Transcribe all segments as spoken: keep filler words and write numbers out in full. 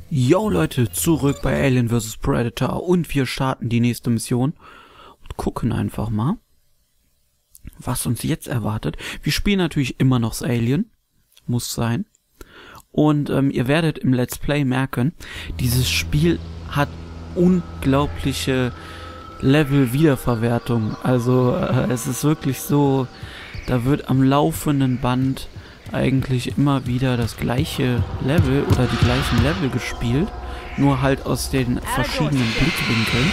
Yo Leute, zurück bei Alien versus. Predator und wir starten die nächste Mission und gucken einfach mal, was uns jetzt erwartet. Wir spielen natürlich immer noch das Alien, muss sein. Und ähm, ihr werdet im Let's Play merken, dieses Spiel hat unglaubliche Level-Wiederverwertung. Also äh, es ist wirklich so, da wird am laufenden Band eigentlich immer wieder das gleiche Level oder die gleichen Level gespielt, nur halt aus den verschiedenen Blickwinkeln.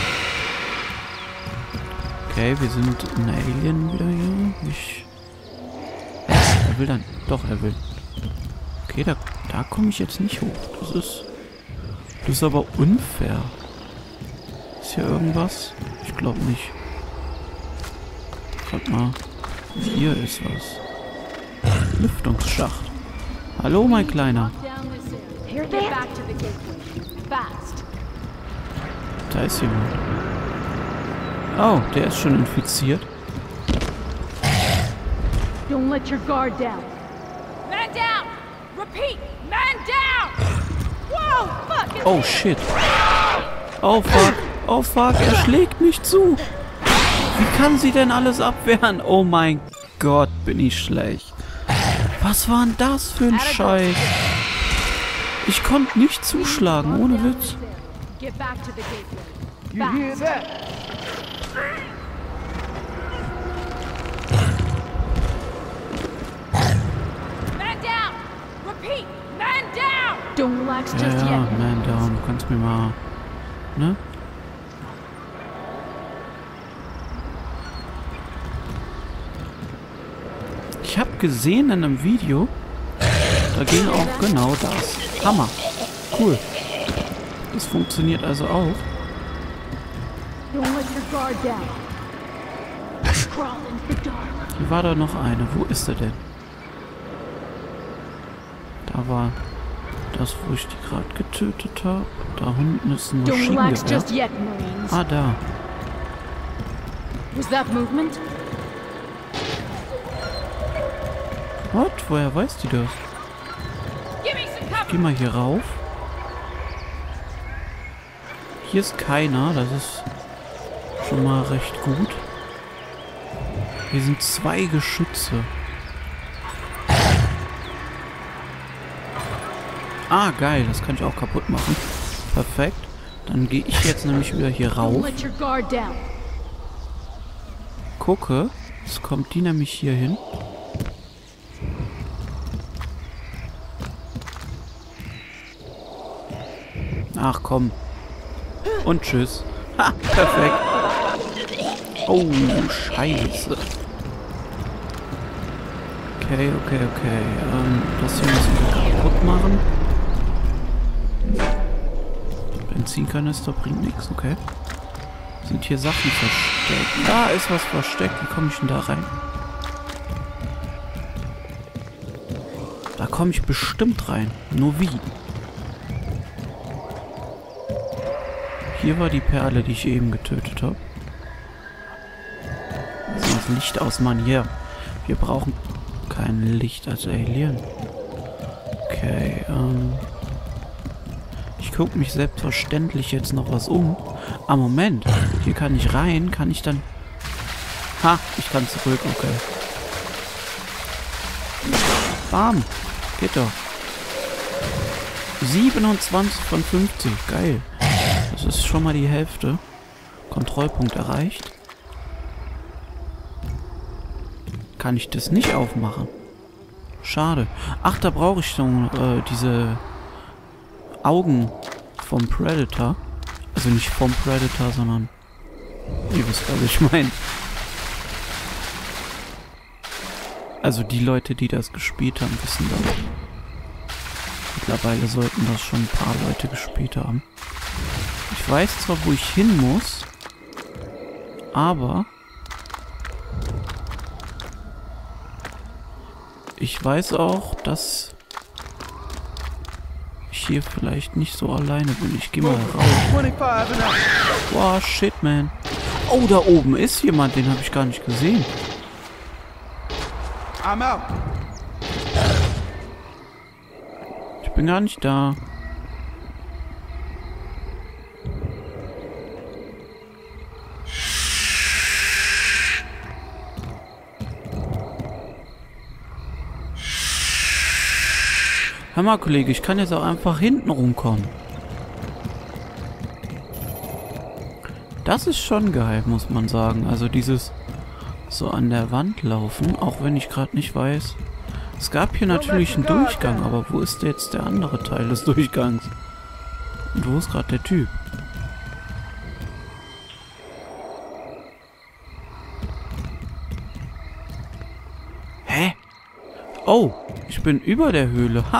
Okay, wir sind ein Alien wieder hier. Ich er will dann, doch er will. Okay, da, da komme ich jetzt nicht hoch. Das ist, das ist aber unfair. Ist hier irgendwas? Ich glaube nicht. Warte mal. Hier ist was. Lüftungsschacht. Hallo, mein Kleiner. Da ist jemand. Oh, der ist schon infiziert. Don't let your guard down. Man down! Repeat! Man down! Whoa! Fuck! Oh shit. Oh fuck. Oh fuck, er schlägt mich zu. Wie kann sie denn alles abwehren? Oh mein Gott, bin ich schlecht. Was war denn das für ein Scheiß? Ich konnte nicht zuschlagen, ohne Witz. Ja, ja, man down, du kannst mir mal, ne? Ich habe gesehen in einem Video, da ging auch genau das. Hammer. Cool. Das funktioniert also auch. Hier war da noch eine. Wo ist er denn? Da war das, wo ich die gerade getötet habe. Da unten ist ein Maschinengewehr. Ah, da. Was that movement? What? Woher weiß die das? Ich geh mal hier rauf. Hier ist keiner, das ist schon mal recht gut. Hier sind zwei Geschütze. Ah, geil, das kann ich auch kaputt machen. Perfekt. Dann gehe ich jetzt nämlich wieder hier rauf. Gucke, jetzt kommt die nämlich hier hin. Ach komm. Und tschüss. Ha, perfekt. Oh, scheiße. Okay, okay, okay. Ähm, das hier müssen wir kaputt machen. Benzinkanister bringt nichts, okay. Sind hier Sachen versteckt? Da ist was versteckt. Wie komme ich denn da rein? Da komme ich bestimmt rein. Nur wie? Hier war die Perle, die ich eben getötet habe. Also das Licht aus, Mann. Hier. Wir brauchen kein Licht als Alien. Okay, ähm... ich gucke mich selbstverständlich jetzt noch was um. Ah, Moment. Hier kann ich rein. Kann ich dann... Ha, ich kann zurück. Okay. Bam. Geht doch. siebenundzwanzig von fünfzig. Geil. Das ist schon mal die Hälfte. Kontrollpunkt erreicht. Kann ich das nicht aufmachen? Schade. Ach, da brauche ich so äh, diese Augen vom Predator. Also nicht vom Predator, sondern... Ihr wisst, was ich meine. Also die Leute, die das gespielt haben, wissen das. Mittlerweile sollten das schon ein paar Leute gespielt haben. Ich weiß zwar, wo ich hin muss, aber ich weiß auch, dass ich hier vielleicht nicht so alleine bin. Ich gehe mal raus. Wow, shit, man. Oh, da oben ist jemand, den habe ich gar nicht gesehen. Ich bin gar nicht da. Hör mal, Kollege, ich kann jetzt auch einfach hinten rumkommen. Das ist schon geil, muss man sagen. Also dieses so an der Wand laufen, auch wenn ich gerade nicht weiß. Es gab hier natürlich einen Durchgang, aber wo ist jetzt der andere Teil des Durchgangs? Und wo ist gerade der Typ? Hä? Oh, ich bin über der Höhle. Ha!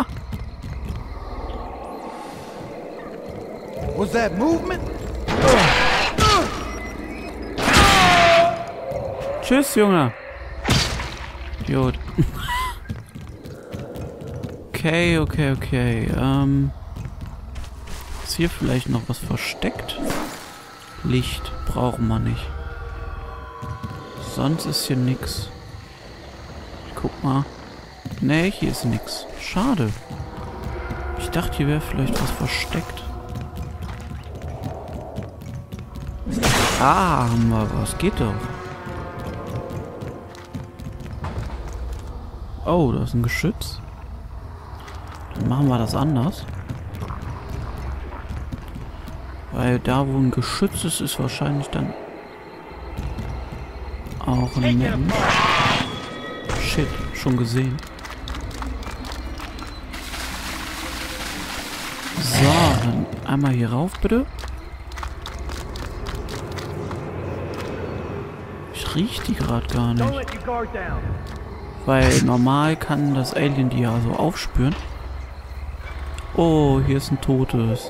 Was that movement? Tschüss, Junge. Idiot. Okay, okay, okay. Ähm, ist hier vielleicht noch was versteckt? Licht brauchen wir nicht. Sonst ist hier nix. Ich guck mal. Nee, hier ist nix. Schade. Ich dachte, hier wäre vielleicht was versteckt. Ah, haben wir was. Geht doch. Oh, da ist ein Geschütz. Dann machen wir das anders. Weil da, wo ein Geschütz ist, ist wahrscheinlich dann auch ein Mensch. Shit, schon gesehen. So, dann einmal hier rauf, bitte. Ich riech die gerade gar nicht. Weil normal kann das Alien die ja so aufspüren. Oh, hier ist ein totes.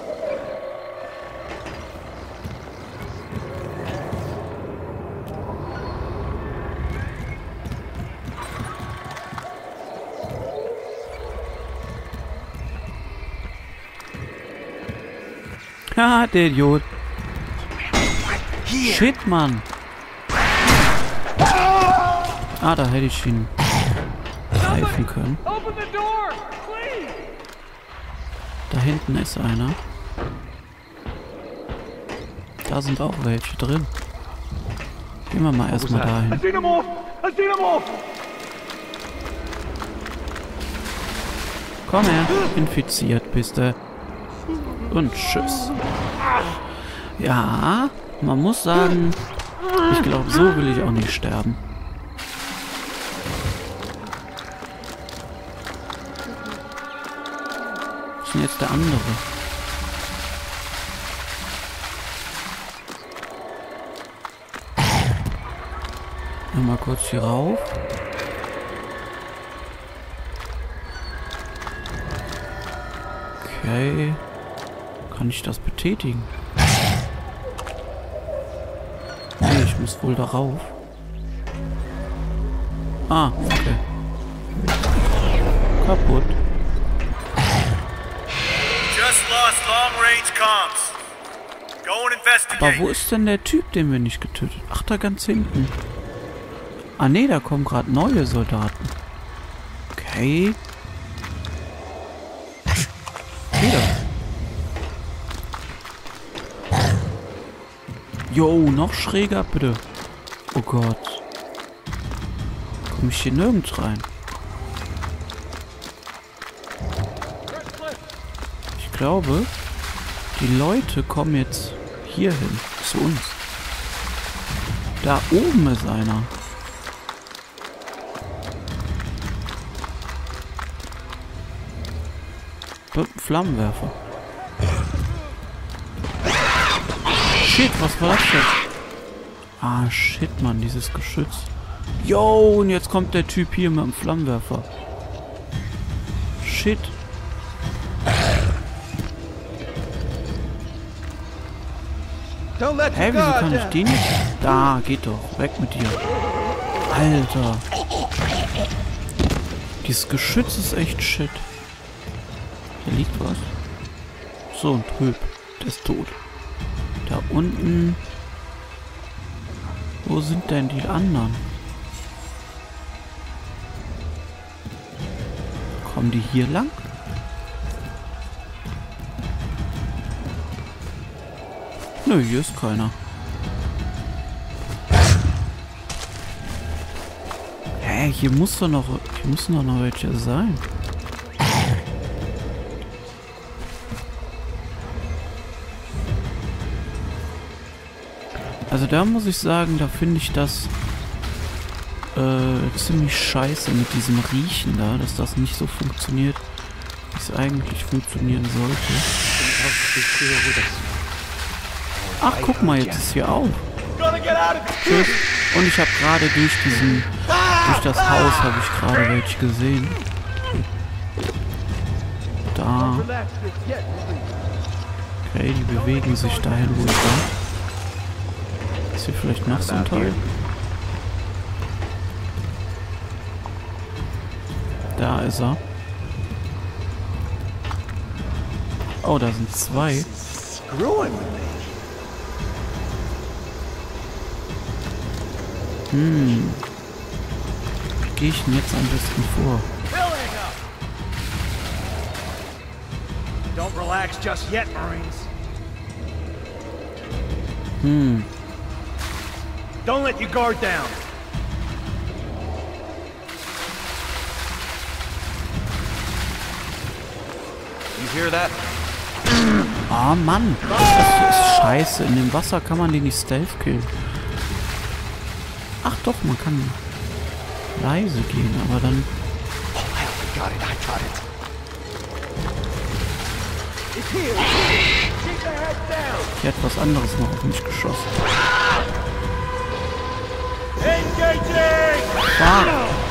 Haha, der Idiot. Shit, Mann. Ah, da hätte ich ihn greifen können. Da hinten ist einer. Da sind auch welche drin. Gehen wir mal erstmal dahin. Komm her, infiziert bist du. Und tschüss. Ja, man muss sagen, ich glaube, so will ich auch nicht sterben. Was ist denn jetzt der andere? Mal kurz hier rauf. Okay. Kann ich das betätigen? Nee, ich muss wohl darauf. Ah, okay. Kaputt. Just lost long-range comms. Go and investigate. Aber wo ist denn der Typ, den wir nicht getötet haben? Ach, da ganz hinten. Ah nee, da kommen gerade neue Soldaten. Okay. Wieder. Jo, noch schräger, bitte. Oh Gott. Komme ich hier nirgends rein? Ich glaube, die Leute kommen jetzt hier hin, zu uns. Da oben ist einer. Mit einem Flammenwerfer. Shit, was war das denn? Ah, shit, Mann, dieses Geschütz. Yo, und jetzt kommt der Typ hier mit dem Flammenwerfer. Shit. Hä, wieso kann ich den nicht? Da, geht doch. Weg mit dir. Alter. Dieses Geschütz ist echt shit. Hier liegt was. So, ein Trüb. Der ist tot. Da unten. Wo sind denn die anderen? Kommen die hier lang? Nö, hier ist keiner. Hä, hier muss doch noch, hier müssen doch noch welche sein. Also da muss ich sagen, da finde ich das äh, ziemlich scheiße mit diesem Riechen da, dass das nicht so funktioniert, wie es eigentlich funktionieren sollte. Ach, guck mal, jetzt ist hier auf. Tschüss. Und ich habe gerade durch diesen, durch das Haus habe ich gerade welche gesehen. Da. Okay, die bewegen sich dahin, wo ich war. Ist hier vielleicht noch so ein Teil? Da ist er. Oh, da sind zwei. Hm. Wie gehe ich denn jetzt am besten vor? Don't relax just yet, Marines. Hm. Don't let your guard down. You hear that? Ah, Mann. Das ist scheiße. In dem Wasser kann man den nicht stealth killen. Ach doch, man kann leise gehen, aber dann... Oh, I got it, I got it. Hier hat was anderes noch auf mich geschossen. Fuck.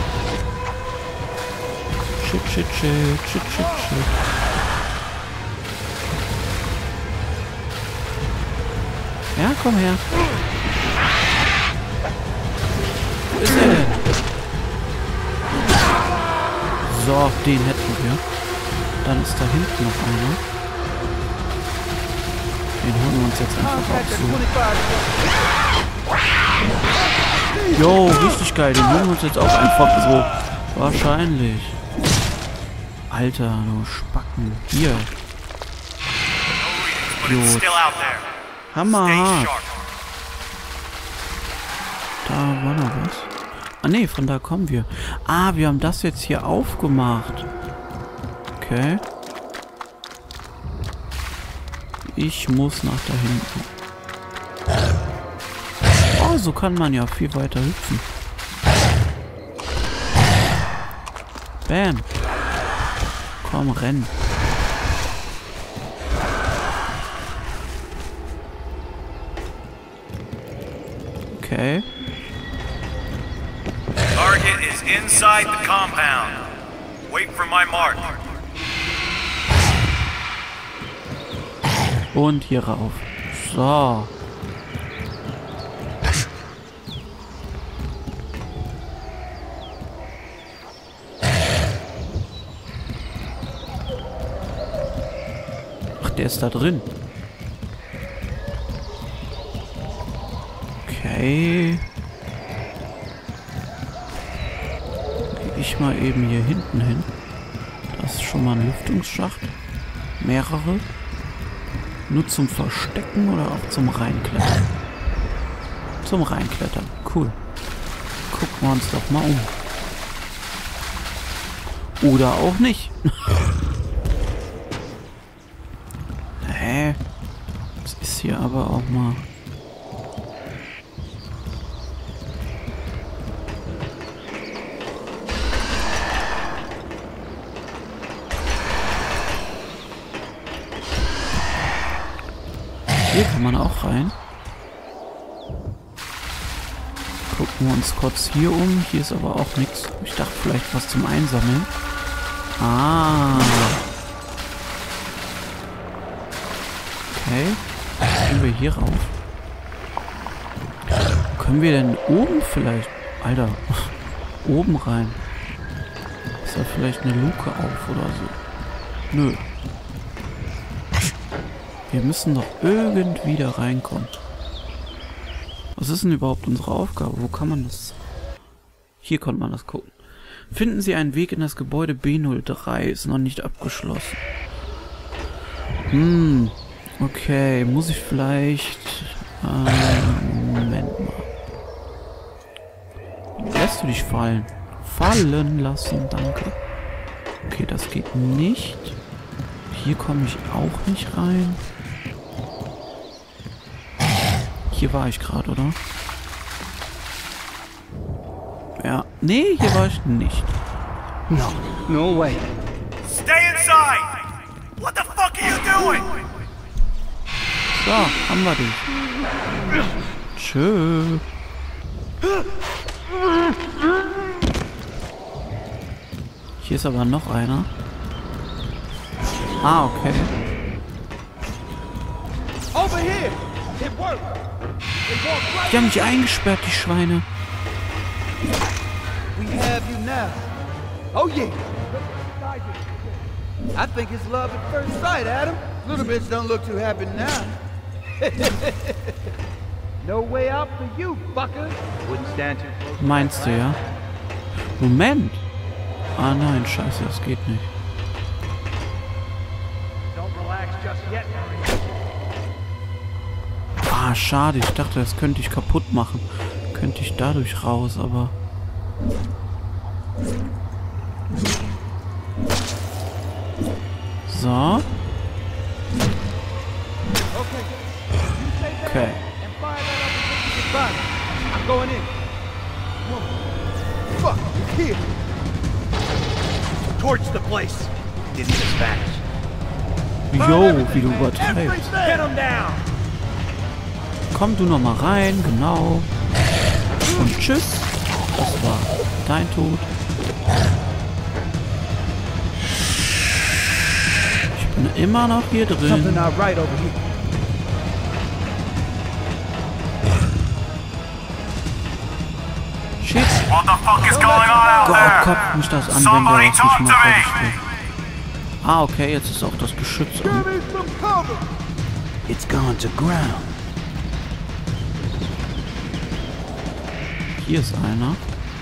Shit, shit, shit, shit, shit, shit. Ja, komm her. Wo ist er denn? So, den hätten wir. Dann ist da hinten noch einer. Den holen wir uns jetzt einfach auch so. Jo, richtig geil. Den holen wir uns jetzt auch einfach so. Wahrscheinlich. Alter, du Spacken. Hier. Idiot. Hammerhart. Da war noch was. Ah ne, von da kommen wir. Ah, wir haben das jetzt hier aufgemacht. Okay. Ich muss nach da hinten. Oh, so kann man ja viel weiter hüpfen. Bam. Komm, renn. Okay. Target is inside the compound. Wait for my mark. Und hier rauf. So. Ach, der ist da drin. Okay. Gehe ich mal eben hier hinten hin. Das ist schon mal ein Lüftungsschacht. Mehrere. Nur zum Verstecken oder auch zum Reinklettern? Zum Reinklettern. Cool. Gucken wir uns doch mal um. Oder auch nicht. Hä? Das ist hier aber auch mal... Hier kann man auch rein. Gucken wir uns kurz hier um. Hier ist aber auch nichts. Ich dachte vielleicht was zum Einsammeln. Ah. Okay. Gehen wir hier rauf. Können wir denn oben vielleicht... Alter. Oben rein. Ist da vielleicht eine Luke auf oder so? Nö. Wir müssen doch irgendwie da reinkommen. Was ist denn überhaupt unsere Aufgabe? Wo kann man das... Hier konnte man das gucken. Finden Sie einen Weg in das Gebäude B null drei. Ist noch nicht abgeschlossen. Hm. Okay. Muss ich vielleicht... Äh, Moment mal. Lässt du dich fallen? Fallen lassen, danke. Okay, das geht nicht. Hier komme ich auch nicht rein. hier war ich gerade, oder? Ja. Nee, hier war ich nicht. No, no way. Stay inside! What the fuck are you doing? So, haben wir dich. Tschö. Hier ist aber noch einer. Ah, okay. Over here! It worked! Die haben mich eingesperrt, die Schweine. We have you now. Oh yeah. I think it's love at first sight, Adam. Little bitch don't look too happy now. No way out for you, fucker. Wouldn't stand too close. Meinst du, ja? Moment. Ah nein, scheiße, das geht nicht. Don't relax just yet. Ah, schade, ich dachte, das könnte ich kaputt machen. Könnte ich dadurch raus, aber... So. Okay. I'm going in. Fuck, he's here. Torch the place. Didn't even Spanish. Jo, wie du übertreibst. Get him down. Komm du noch mal rein, genau. Und tschüss. Das war dein Tod. Ich bin immer noch hier Something drin. not right over here. Shit. What the fuck is going on out Gott, there? kotzt mich das an, wenn der Somebody das talk nicht to mal me! fertig will. Ah, okay, jetzt ist auch das Geschütz an. Give me some cover. It's gone to ground. Hier ist einer.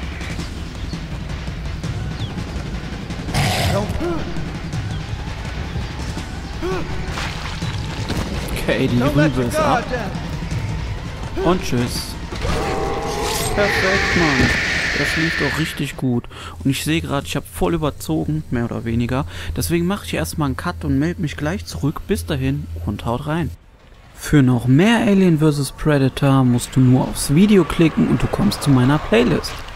Okay, die Don't let Rübe your ist ab. guard down. Und tschüss. Perfekt, Mann. Das lief doch richtig gut. Und ich sehe gerade, ich habe voll überzogen, mehr oder weniger. Deswegen mache ich erstmal einen Cut und melde mich gleich zurück. Bis dahin und haut rein. Für noch mehr Alien versus. Predator musst du nur aufs Video klicken und du kommst zu meiner Playlist.